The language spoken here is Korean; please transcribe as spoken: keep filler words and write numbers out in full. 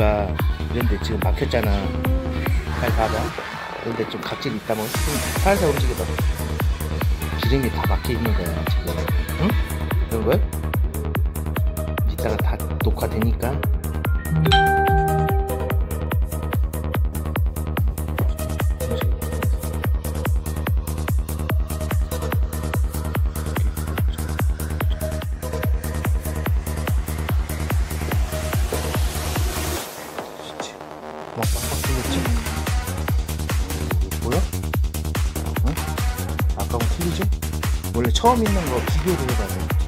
기름기가 이런데 지금 막혔잖아. 잘 봐봐. 이런데 좀 각질이 있다면 살살 움직여봐. 기름이 다 막혀 있는 거야 지금. 응? 그런 거야? 이따가 다 녹화되니까. 막 빡빡 틀렸지? 뭐야? 응? 아까랑 틀리지? 원래 처음 있는 거 비교를 해봐야 돼.